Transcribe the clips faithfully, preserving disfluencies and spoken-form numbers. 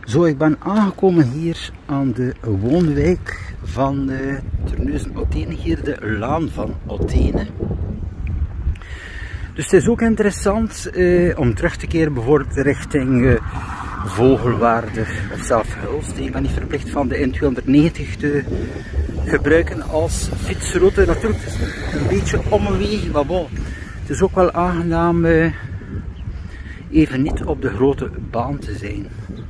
Zo, ik ben aangekomen hier aan de woonwijk van uh, Terneuzen-Othene, hier de Laan van Othene. Dus het is ook interessant uh, om terug te keren bijvoorbeeld richting uh, Vogelwaarde of zelfs Hulst. Ik ben niet verplicht van de N tweehonderdnegentig te gebruiken als fietsroute. Natuurlijk is het een beetje omwegen, maar bon, het is ook wel aangenaam uh, even niet op de grote baan te zijn.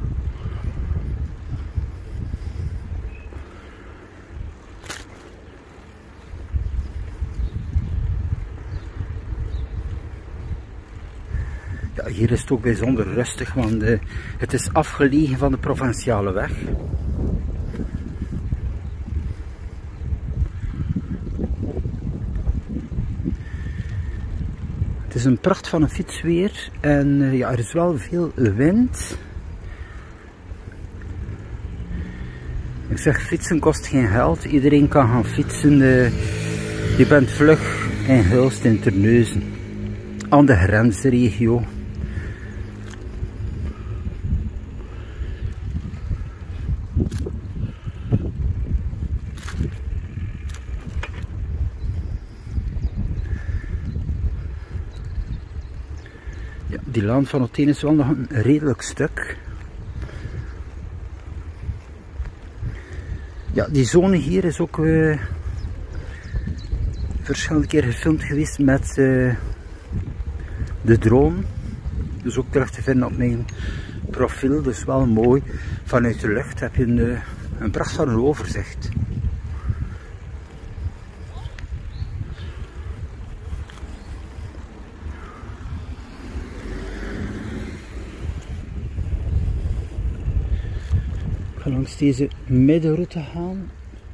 Ja, hier is het ook bijzonder rustig, want uh, het is afgelegen van de provinciale weg. Het is een pracht van een fietsweer en uh, ja, er is wel veel wind. Ik zeg, fietsen kost geen geld, iedereen kan gaan fietsen. Uh, je bent vlug in Hulst in Terneuzen, aan de grensregio. Ja, die Laan van Othene is wel nog een redelijk stuk. Ja, die zone hier is ook uh, verschillende keer gefilmd geweest met uh, de drone. Dus ook terug te vinden op mijn profiel. Dus wel mooi. Vanuit de lucht heb je een, uh, een pracht van een overzicht. Ik ga langs deze middenroute gaan.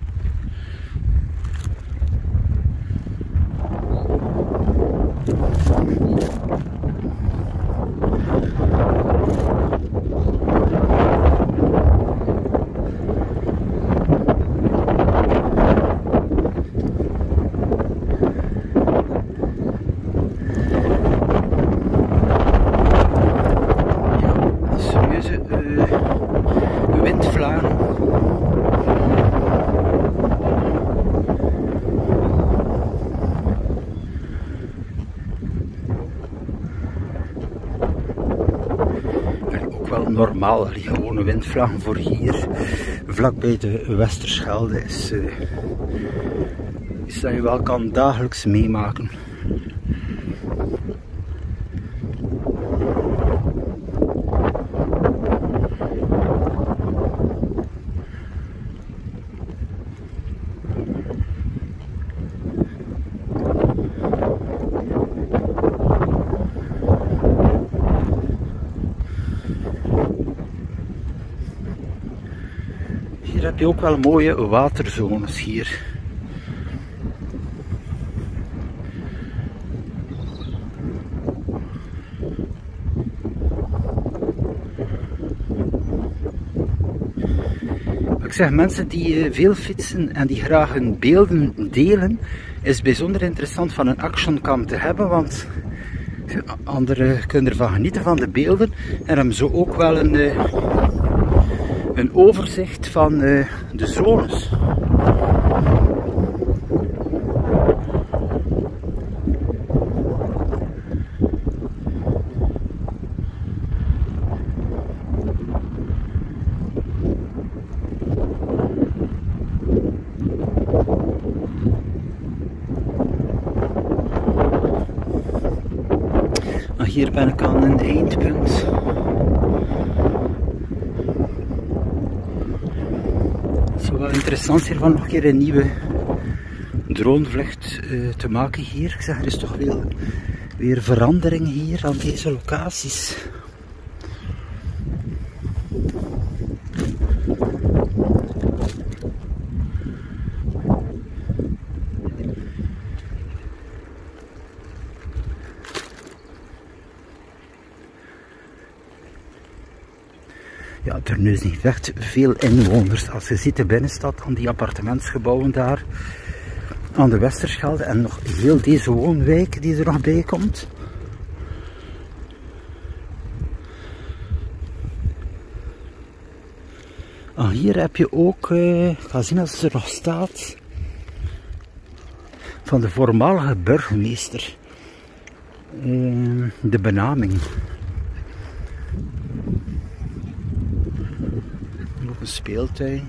Normaal, die gewone windvlagen voor hier, vlakbij de Westerschelde, is, uh, is dat je wel kan dagelijks meemaken. Hier heb je ook wel mooie waterzones hier. Ik zeg, mensen die veel fietsen en die graag hun beelden delen, is bijzonder interessant van een actioncam te hebben, want anderen kunnen ervan genieten van de beelden en hebben zo ook wel een een overzicht van uh, de zones. Nou, hier ben ik aan een eindpunt. Interessant hiervan nog een keer een nieuwe dronevlucht uh, te maken hier. Ik zeg, er is toch weer, weer verandering hier aan deze locaties. Ja, Terneuzen heeft echt veel inwoners. Als je ziet de binnenstad, aan die appartementsgebouwen daar aan de Westerschelde en nog heel deze woonwijk die er nog bij komt. Ah, hier heb je ook, uh, ik ga zien als het er nog staat, van de voormalige burgemeester. Uh, de benaming. Ook een speeltuin.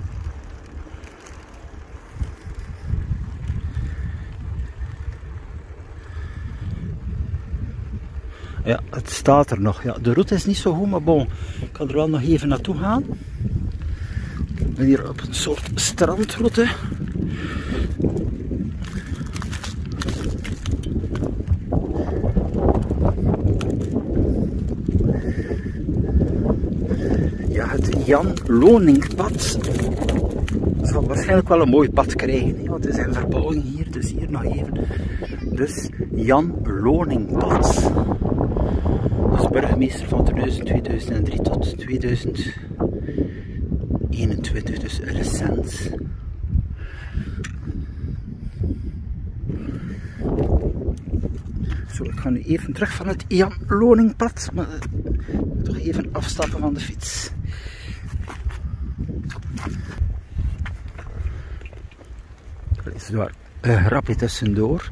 Ja, het staat er nog. Ja, de route is niet zo goed, maar bon, ik kan er wel nog even naartoe gaan. Ik ben hier op een soort strandroute. Ja, het Jan Loningpad zal waarschijnlijk wel een mooi pad krijgen. Ja, het is een verbouwing hier, dus hier nog even. Dus Jan Loningpad. Als burgemeester van tweeduizend drie tot tweeduizend eenentwintig, dus recent. Zo, ik ga nu even terug van het Jan Loningpad, maar toch even afstappen van de fiets. Er is daar een grapje tussendoor.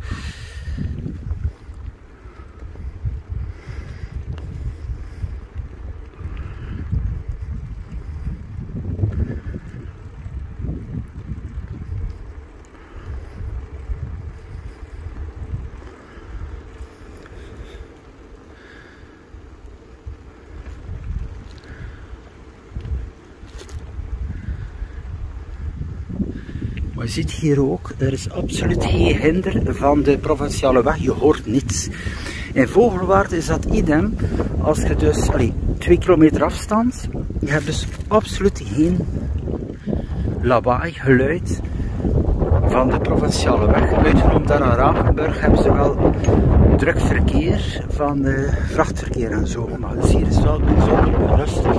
Maar je ziet hier ook, er is absoluut geen hinder van de provinciale weg, je hoort niets. In Vogelwaard is dat idem, als je dus, allee, twee kilometer afstand, je hebt dus absoluut geen lawaai, geluid van de provinciale weg. Uitgenomen daar aan Rapenburg hebben ze wel druk verkeer van uh, vrachtverkeer en zo, maar dus hier is het wel bijzonder rustig.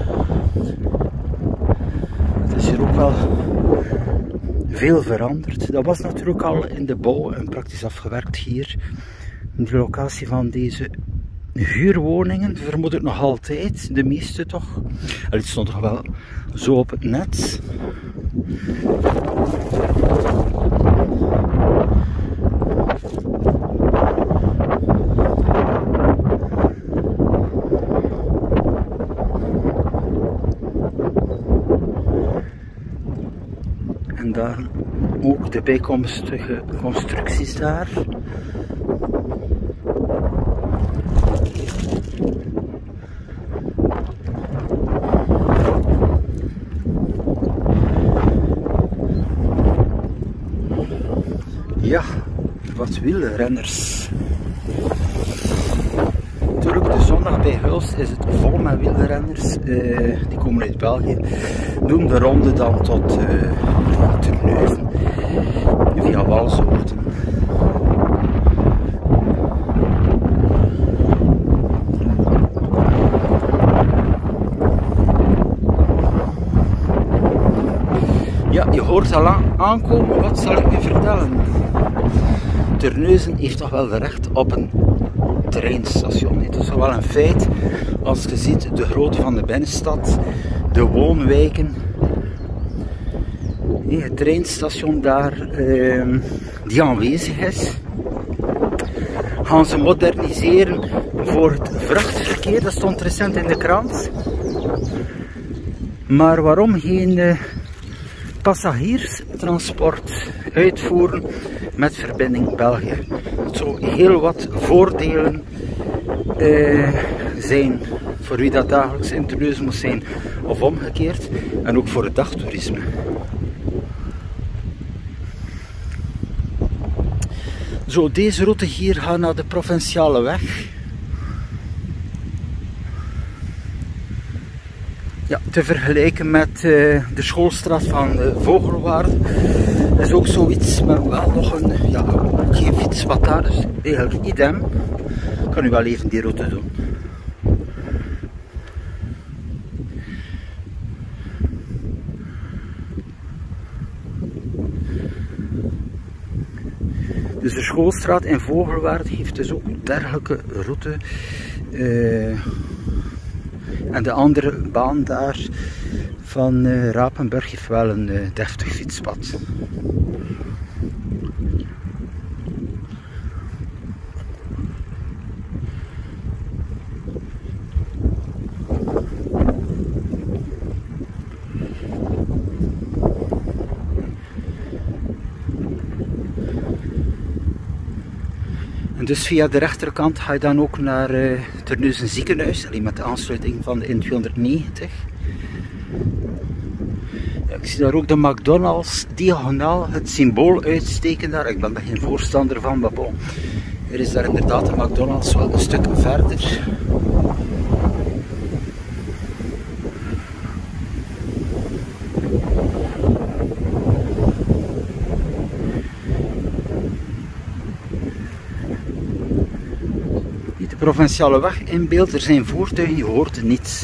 Het is hier ook wel veel veranderd. Dat was natuurlijk al in de bouw en praktisch afgewerkt hier. De locatie van deze huurwoningen, vermoed ik nog altijd, de meeste toch. En het stond toch wel zo op het net. En daar ook de bijkomstige constructies daar. Ja, wat wielrenners. Natuurlijk, de zondag bij Hulst is het vol met wielrenners. Uh, die komen uit België. Doen de ronde dan tot uh, Terneuzen. Via Walsoorten. Ja, je hoort al aan aankomen. Wat zal ik je vertellen? Terneuzen heeft toch wel recht op een treinstation. Het is wel een feit, als je ziet de grootte van de binnenstad, de woonwijken, het treinstation daar eh, die aanwezig is, gaan ze moderniseren voor het vrachtverkeer. Dat stond recent in de krant. Maar waarom geen eh, passagierstransport uitvoeren met verbinding België? Het zou heel wat voordelen uh, zijn voor wie dat dagelijks in Terneuzen moet zijn of omgekeerd, en ook voor het dagtoerisme. Zo, deze route hier gaat naar de provinciale weg. Ja, te vergelijken met uh, de schoolstraat van uh, Vogelwaard. Dat is ook zoiets, maar wel nog een, ja, geen fietspad daar, dus eigenlijk idem. Ik kan nu wel even die route doen. Dus de schoolstraat in Vogelwaard heeft dus ook een dergelijke route. Uh, En de andere baan daar van uh, Rapenburg heeft wel een uh, deftig fietspad. En dus via de rechterkant ga je dan ook naar uh, Terneuzen ziekenhuis, alleen met de aansluiting van de N tweehonderdnegentig. Ja, ik zie daar ook de McDonald's diagonaal het symbool uitsteken daar. Ik ben daar geen voorstander van, maar bon. Er is daar inderdaad de McDonald's wel een stuk verder. De provinciale weg in beeld, er zijn voertuigen, je hoort niets.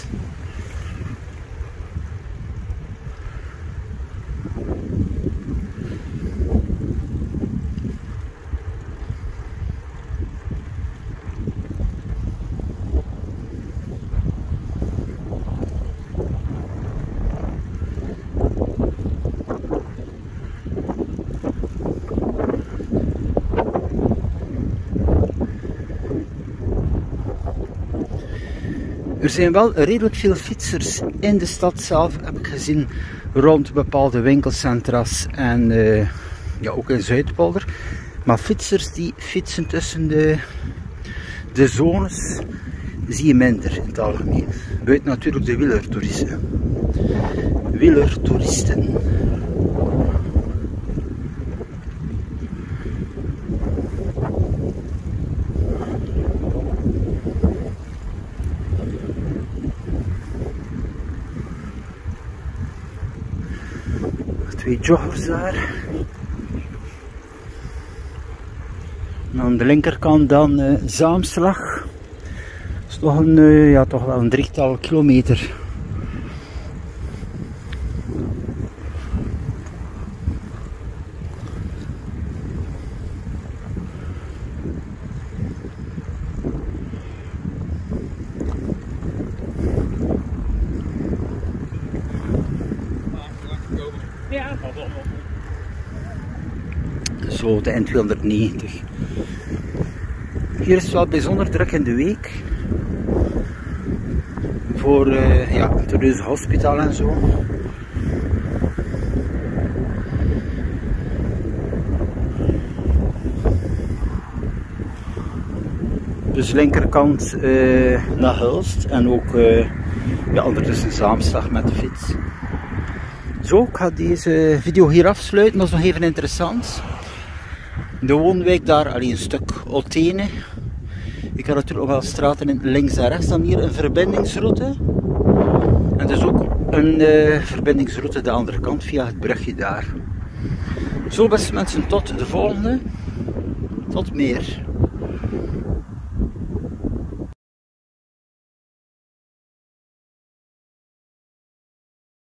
Er zijn wel redelijk veel fietsers in de stad zelf, heb ik gezien, rond bepaalde winkelcentra's en uh, ja, ook in Zuidpolder. Maar fietsers die fietsen tussen de, de zones zie je minder in het algemeen. Buiten natuurlijk de wielertoeristen. Wielertoeristen. Twee joggers daar. En aan de linkerkant dan uh, Zaamslag. Dat is toch, een, uh, ja, toch wel een drietal kilometer. Zo, de N tweehonderdnegentig. Hier is het wel bijzonder druk in de week. Voor uh, ja, het Terneuzen Hospitaal en zo. Dus linkerkant uh, naar Hulst en ook uh, ja, ondertussen Zaamslag met de fiets. Zo, ik ga deze video hier afsluiten, dat is nog even interessant. De woonwijk daar, alleen een stuk Oltene. Ik heb natuurlijk ook wel straten in links en rechts. Dan hier een verbindingsroute. En dus ook een uh, verbindingsroute de andere kant via het brugje daar. Zo beste mensen, tot de volgende. Tot meer.